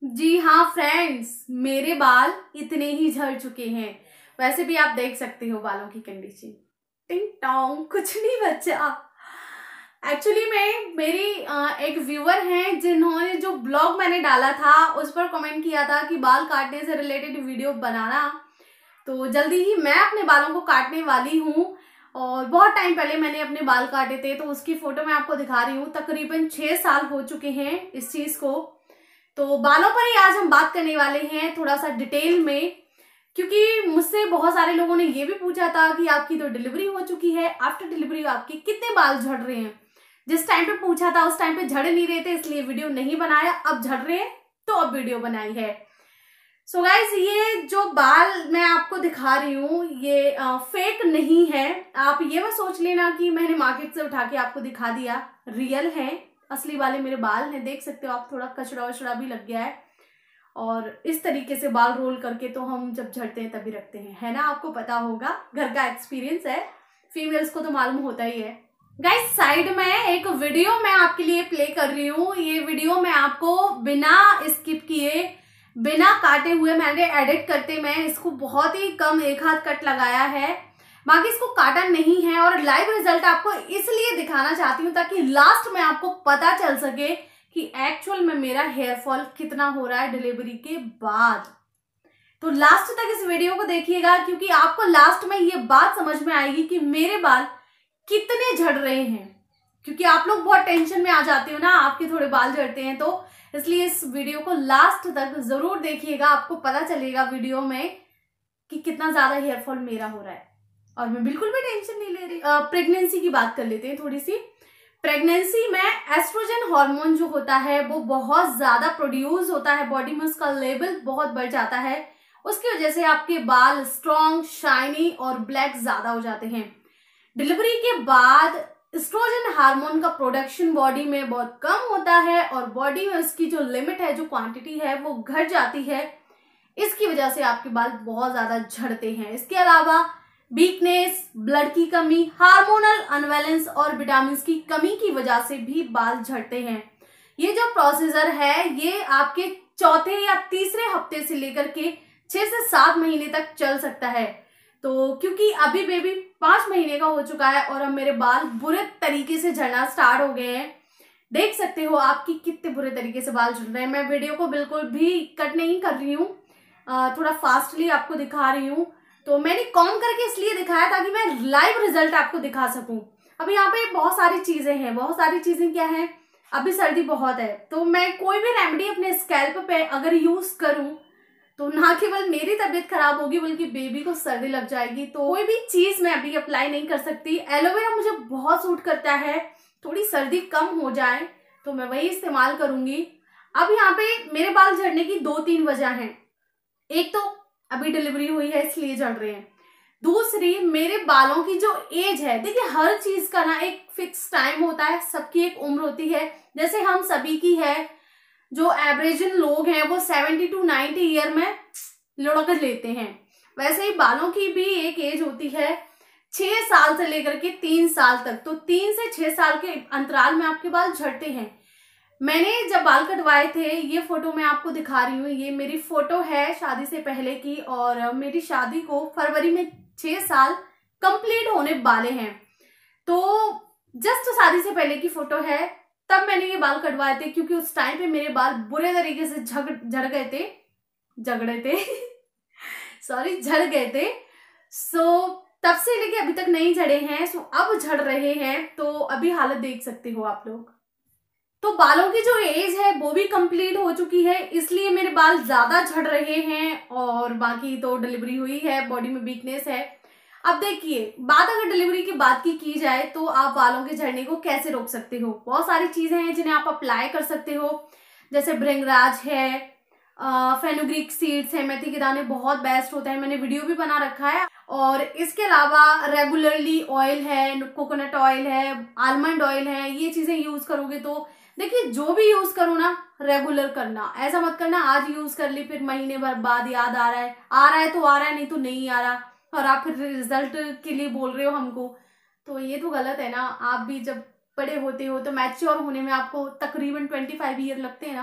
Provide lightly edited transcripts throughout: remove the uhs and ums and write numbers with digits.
जी हाँ फ्रेंड्स, मेरे बाल इतने ही झड़ चुके हैं। वैसे भी आप देख सकते हो बालों की कंडीशन। टिंग टोंग कुछ नहीं बचा। एक्चुअली मैं मेरी एक व्यूअर हैं जिन्होंने जो ब्लॉग मैंने डाला था उस पर कमेंट किया था कि बाल काटने से रिलेटेड वीडियो बनाना। तो जल्दी ही मैं अपने बालों को काटने वाली हूँ। और बहुत टाइम पहले मैंने अपने बाल काटे थे, तो उसकी फोटो मैं आपको दिखा रही हूँ। तकरीबन 6 साल हो चुके हैं इस चीज को। तो बालों पर ही आज हम बात करने वाले हैं थोड़ा सा डिटेल में, क्योंकि मुझसे बहुत सारे लोगों ने ये भी पूछा था कि आपकी तो डिलीवरी हो चुकी है, आफ्टर डिलीवरी आपके कितने बाल झड़ रहे हैं। जिस टाइम पे पूछा था उस टाइम पे झड़ नहीं रहे थे, इसलिए वीडियो नहीं बनाया। अब झड़ रहे हैं तो अब वीडियो बनाई है। सो गाइज, ये जो बाल मैं आपको दिखा रही हूँ ये फेक नहीं है। आप ये मत सोच लेना कि मैंने मार्केट से उठा के आपको दिखा दिया। रियल है, असली वाले मेरे बाल हैं। देख सकते हो आप, थोड़ा कचड़ा वचड़ा भी लग गया है। और इस तरीके से बाल रोल करके तो हम जब झड़ते हैं तभी रखते हैं, है ना। आपको पता होगा, घर का एक्सपीरियंस है, फीमेल्स को तो मालूम होता ही है। गाइस, साइड में एक वीडियो मैं आपके लिए प्ले कर रही हूँ। ये वीडियो मैं आपको बिना स्किप किए, बिना काटे हुए मैंने एडिट करते मैं इसको बहुत ही कम 1 हाथ कट लगाया है। बाकी इसको काटा नहीं है और लाइव रिजल्ट आपको इसलिए दिखाना चाहती हूँ ताकि लास्ट में आपको पता चल सके कि एक्चुअल में मेरा हेयर फॉल कितना हो रहा है डिलीवरी के बाद। तो लास्ट तक इस वीडियो को देखिएगा, क्योंकि आपको लास्ट में ये बात समझ में आएगी कि मेरे बाल कितने झड़ रहे हैं। क्योंकि आप लोग बहुत टेंशन में आ जाते हो ना, आपके थोड़े बाल झड़ते हैं, तो इसलिए इस वीडियो को लास्ट तक जरूर देखिएगा। आपको पता चलेगा वीडियो में कि कितना ज्यादा हेयर फॉल मेरा हो रहा है। और मैं बिल्कुल भी टेंशन नहीं ले रही। प्रेगनेंसी की बात कर लेते हैं थोड़ी सी। प्रेगनेंसी में एस्ट्रोजन हार्मोन जो होता है वो बहुत ज्यादा प्रोड्यूस होता है बॉडी में, उसका लेवल बहुत बढ़ जाता है। उसकी वजह से आपके बाल स्ट्रॉन्ग, शाइनी और ब्लैक ज्यादा हो जाते हैं। डिलीवरी के बाद एस्ट्रोजन हार्मोन का प्रोडक्शन बॉडी में बहुत कम होता है और बॉडी में उसकी जो लिमिट है, जो क्वांटिटी है, वो घट जाती है। इसकी वजह से आपके बाल बहुत ज्यादा झड़ते हैं। इसके अलावा वीकनेस, ब्लड की कमी, हार्मोनल अनबैलेंस और विटामिन की कमी की वजह से भी बाल झड़ते हैं। ये जो प्रोसीजर है ये आपके चौथे या तीसरे हफ्ते से लेकर के 6 से 7 महीने तक चल सकता है। तो क्योंकि अभी बेबी 5 महीने का हो चुका है और अब मेरे बाल बुरे तरीके से झड़ना स्टार्ट हो गए हैं। देख सकते हो आपकी कितने बुरे तरीके से बाल झड़ रहे हैं। मैं वीडियो को बिल्कुल भी कट नहीं कर रही हूँ, थोड़ा फास्टली आपको दिखा रही हूँ। तो मैंने कॉम करके इसलिए दिखाया ताकि मैं लाइव रिजल्ट आपको दिखा सकूं। अब यहाँ पे बहुत सारी चीजें हैं। बहुत सारी चीजें क्या है, अभी सर्दी बहुत है, तो मैं कोई भी रेमेडी अपने स्कैल्प पे अगर यूज करूं तो ना केवल मेरी तबीयत खराब होगी बल्कि बेबी को सर्दी लग जाएगी। तो कोई भी चीज मैं अभी अप्लाई नहीं कर सकती। एलोवेरा मुझे बहुत सूट करता है, थोड़ी सर्दी कम हो जाए तो मैं वही इस्तेमाल करूंगी। अब यहाँ पे मेरे बाल झड़ने की 2-3 वजह है। एक तो अभी डिलीवरी हुई है इसलिए झड़ रहे हैं। दूसरी, मेरे बालों की जो एज है, देखिए हर चीज का ना एक फिक्स टाइम होता है, सबकी एक उम्र होती है। जैसे हम सभी की है, जो एवरेज लोग हैं वो 70 to 90 ईयर में लुढ़क लेते हैं, वैसे ही बालों की भी एक एज होती है 6 साल से लेकर के 3 साल तक। तो 3 से 6 साल के अंतराल में आपके बाल झड़ते हैं। मैंने जब बाल कटवाए थे, ये फोटो मैं आपको दिखा रही हूँ, ये मेरी फोटो है शादी से पहले की। और मेरी शादी को फरवरी में 6 साल कंप्लीट होने वाले हैं। तो जस्ट शादी से पहले की फोटो है, तब मैंने ये बाल कटवाए थे। क्योंकि उस टाइम पे मेरे बाल बुरे तरीके से झड़ गए थे सॉरी, झड़ गए थे। सो तब से लेके अभी तक नहीं झड़े हैं। सो अब झड़ रहे हैं, तो अभी हालत देख सकते हो आप लोग। तो बालों की जो एज है वो भी कंप्लीट हो चुकी है, इसलिए मेरे बाल ज्यादा झड़ रहे हैं। और बाकी तो डिलीवरी हुई है, बॉडी में वीकनेस है। अब देखिए, बात अगर डिलीवरी की बात की जाए तो आप बालों के झड़ने को कैसे रोक सकते हो। बहुत सारी चीजें हैं जिन्हें आप अप्लाई कर सकते हो, जैसे भृंगराज है, फेनुग्रीक सीड्स है, मेथी के दाने बहुत बेस्ट होते हैं, मैंने वीडियो भी बना रखा है। और इसके अलावा रेगुलरली ऑयल है, कोकोनट ऑयल है, आलमंड ऑयल है, ये चीजें यूज करोगे तो देखिए, जो भी यूज करो ना रेगुलर करना। ऐसा मत करना आज यूज कर ली फिर महीने भर बाद याद आ रहा है तो आ रहा है, नहीं तो नहीं आ रहा, और आप फिर रिजल्ट के लिए बोल रहे हो हमको। तो ये तो गलत है ना। आप भी जब बड़े होते हो तो मैच्योर होने में आपको तकरीबन 25 ईयर लगते हैं ना,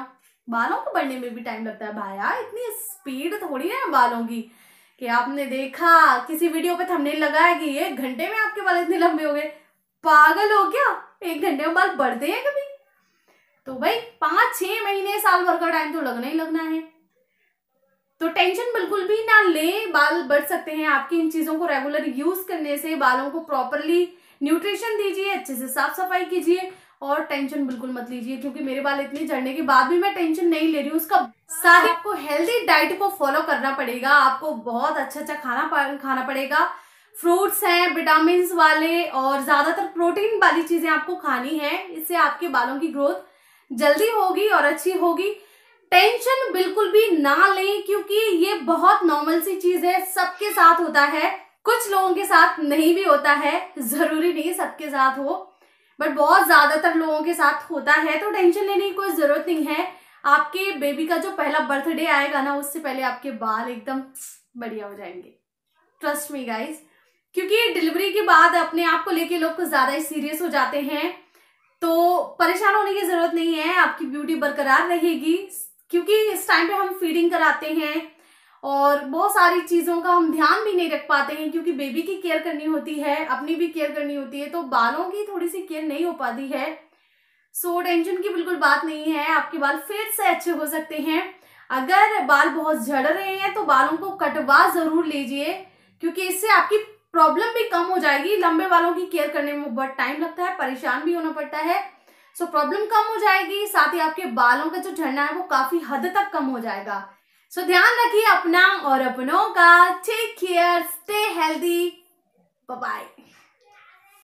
बालों को बढ़ने में भी टाइम लगता है भाया, इतनी स्पीड थोड़ी है बालों की कि आपने देखा किसी वीडियो पे थंबनेल लगाया कि 1 घंटे में आपके बाल इतने लंबे हो गए। पागल हो क्या, 1 घंटे में बाल बढ़ते हैं कभी? तो भाई 5-6 महीने साल भर का टाइम तो लगना ही लगना है। तो टेंशन बिल्कुल भी ना ले, बाल बढ़ सकते हैं आपकी इन चीजों को रेगुलर यूज करने से। बालों को प्रॉपरली न्यूट्रिशन दीजिए, अच्छे से साफ सफाई कीजिए और टेंशन बिल्कुल मत लीजिए, क्योंकि मेरे बाल इतने झड़ने के बाद भी मैं टेंशन नहीं ले रही हूँ। उसका साथ ही आपको हेल्दी डाइट को फॉलो करना पड़ेगा, आपको बहुत अच्छा खाना पड़ेगा। फ्रूट्स हैं विटामिन वाले और ज्यादातर प्रोटीन वाली चीजें आपको खानी है, इससे आपके बालों की ग्रोथ जल्दी होगी और अच्छी होगी। टेंशन बिल्कुल भी ना लें, क्योंकि ये बहुत नॉर्मल सी चीज है, सबके साथ होता है, कुछ लोगों के साथ नहीं भी होता है, जरूरी नहीं सबके साथ हो, बट बहुत ज्यादातर लोगों के साथ होता है। तो टेंशन लेने की कोई जरूरत नहीं है। आपके बेबी का जो पहला बर्थडे आएगा ना, उससे पहले आपके बाल एकदम बढ़िया हो जाएंगे, ट्रस्ट मी गाइज। क्योंकि डिलीवरी के बाद अपने आप को लेके लोग कुछ ज्यादा ही सीरियस हो जाते हैं, तो परेशान होने की जरूरत नहीं है, आपकी ब्यूटी बरकरार रहेगी। क्योंकि इस टाइम पे हम फीडिंग कराते हैं और बहुत सारी चीजों का हम ध्यान भी नहीं रख पाते हैं, क्योंकि बेबी की केयर करनी होती है, अपनी भी केयर करनी होती है, तो बालों की थोड़ी सी केयर नहीं हो पाती है। सो टेंशन की बिल्कुल बात नहीं है, आपके बाल फिर से अच्छे हो सकते हैं। अगर बाल बहुत झड़ रहे हैं तो बालों को कटवा जरूर लीजिए, क्योंकि इससे आपकी प्रॉब्लम भी कम हो जाएगी। लंबे बालों की केयर करने में बहुत टाइम लगता है, परेशान भी होना पड़ता है, सो प्रॉब्लम कम हो जाएगी। साथ ही आपके बालों का जो झड़ना है वो काफी हद तक कम हो जाएगा। सो ध्यान रखिए अपना और अपनों का। Take care, stay healthy, bye bye.